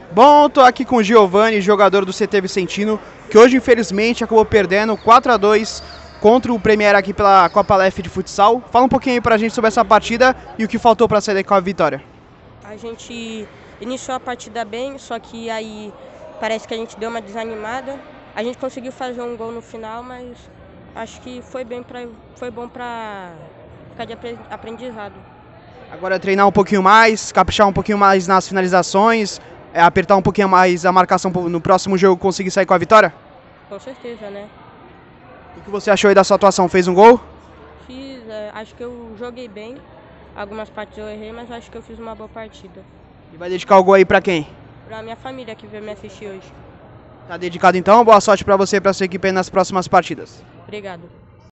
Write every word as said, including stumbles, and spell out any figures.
Bom, tô aqui com o Giovanni, jogador do C T Vicentino, que hoje infelizmente acabou perdendo quatro a dois contra o Premier aqui pela Copa Leste de Futsal. Fala um pouquinho aí pra gente sobre essa partida e o que faltou para sair com a vitória. A gente iniciou a partida bem, só que aí parece que a gente deu uma desanimada. A gente conseguiu fazer um gol no final, mas acho que foi bem pra, foi bom para ficar de aprendizado. Agora é treinar um pouquinho mais, caprichar um pouquinho mais nas finalizações, é, apertar um pouquinho mais a marcação no próximo jogo, conseguir sair com a vitória? Com certeza, né? O que você achou aí da sua atuação? Fez um gol? Fiz, é, acho que eu joguei bem. Algumas partes eu errei, mas acho que eu fiz uma boa partida. E vai dedicar o gol aí pra quem? Pra minha família que veio me assistir hoje. Tá dedicado então, boa sorte pra você e pra sua equipe aí nas próximas partidas. Obrigado.